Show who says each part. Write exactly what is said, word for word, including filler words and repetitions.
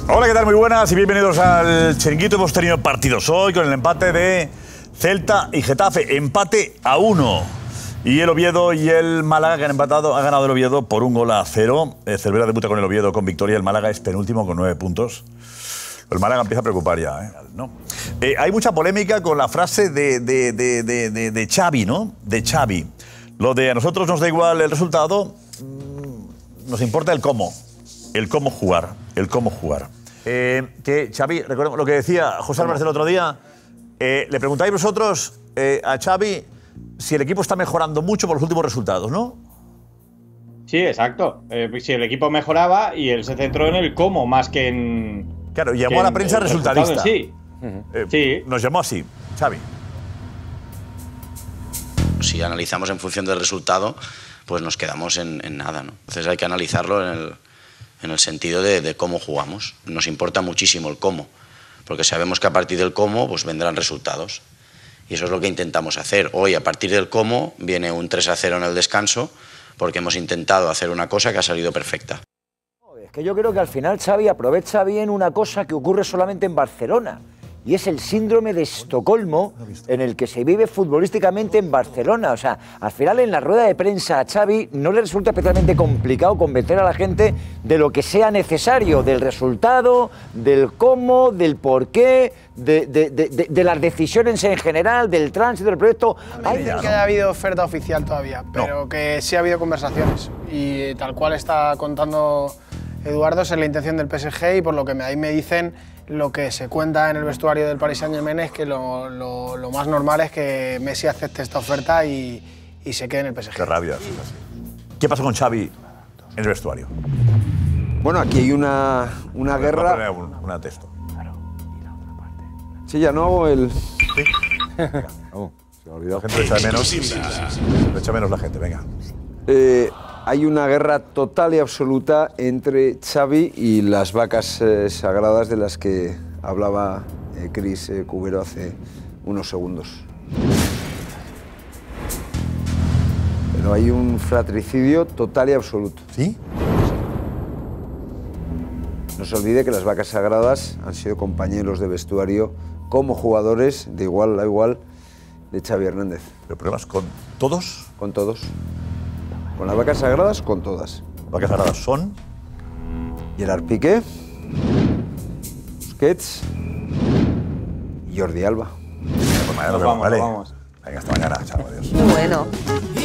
Speaker 1: Hola, ¿qué tal? Muy buenas y bienvenidos al Chiringuito. Hemos tenido partidos hoy con el empate de Celta y Getafe. Empate a uno. Y el Oviedo y el Málaga que han empatado, ha ganado el Oviedo por un gol a cero. El Cervera debuta con el Oviedo con victoria. El Málaga es penúltimo con nueve puntos. El Málaga empieza a preocupar ya, ¿eh? ¿No? Eh, hay mucha polémica con la frase de, de, de, de, de, de Xavi, ¿no? De Xavi. Lo de a nosotros nos da igual el resultado, nos importa el cómo. El cómo jugar. El cómo jugar. Eh, que Xavi, recuerdo lo que decía José Álvarez el otro día, eh, le preguntáis vosotros eh, a Xavi si el equipo está mejorando mucho por los últimos resultados, ¿no?
Speaker 2: Sí, exacto. Eh, si el equipo mejoraba y él se centró en el cómo más que en...
Speaker 1: Claro, llamó a la prensa resultadista.
Speaker 2: Sí.
Speaker 1: Eh,
Speaker 2: sí.
Speaker 1: Nos llamó así, Xavi.
Speaker 3: Si analizamos en función del resultado, pues nos quedamos en, en nada, ¿no? Entonces hay que analizarlo en el, en el sentido de, de cómo jugamos. Nos importa muchísimo el cómo, porque sabemos que a partir del cómo pues vendrán resultados. Y eso es lo que intentamos hacer. Hoy, a partir del cómo, viene un tres a cero en el descanso, porque hemos intentado hacer una cosa que ha salido perfecta.
Speaker 4: Es que yo creo que al final Xavi aprovecha bien una cosa que ocurre solamente en Barcelona, y es el síndrome de Estocolmo en el que se vive futbolísticamente en Barcelona. O sea, al final en la rueda de prensa a Xavi no le resulta especialmente complicado convencer a la gente de lo que sea necesario, del resultado, del cómo, del por qué, de, de, de, de, de las decisiones en general, del tránsito del proyecto.
Speaker 5: No me dicen que haya habido oferta oficial todavía, pero no. Que sí ha habido conversaciones. Y tal cual está contando Eduardo, es la intención del P S G, y por lo que ahí me dicen, lo que se cuenta en el vestuario del Paris Saint-Germain es que lo, lo, lo más normal es que Messi acepte esta oferta y, y se quede en el P S G.
Speaker 1: Qué rabia. Sí. ¿Qué pasó con Xavi en el vestuario?
Speaker 6: Bueno, aquí hay una, una
Speaker 1: ver,
Speaker 6: guerra...
Speaker 1: Voy a poner un, una texto.
Speaker 6: Claro. ¿Y la otra parte? Sí, ya no hago el...
Speaker 1: Sí. Venga, vamos. Se me ha olvidado. La gente lo echa de menos. Lo echa menos la gente, venga.
Speaker 6: Eh, hay una guerra total y absoluta entre Xavi y las vacas eh, sagradas de las que hablaba eh, Cris eh, Cubero hace unos segundos. Pero hay un fratricidio total y absoluto.
Speaker 1: ¿Sí?
Speaker 6: No se olvide que las vacas sagradas han sido compañeros de vestuario como jugadores de igual a igual de Xavi Hernández.
Speaker 1: ¿Pero problemas con todos?
Speaker 6: Con todos. Con las vacas sagradas, con todas.
Speaker 1: Las vacas sagradas son...
Speaker 6: Gerard Piqué, Busquets y Jordi Alba.
Speaker 1: Pues mañana nos vemos, ¿vale? Vamos. Venga, hasta mañana. Chao, adiós.
Speaker 7: Bueno.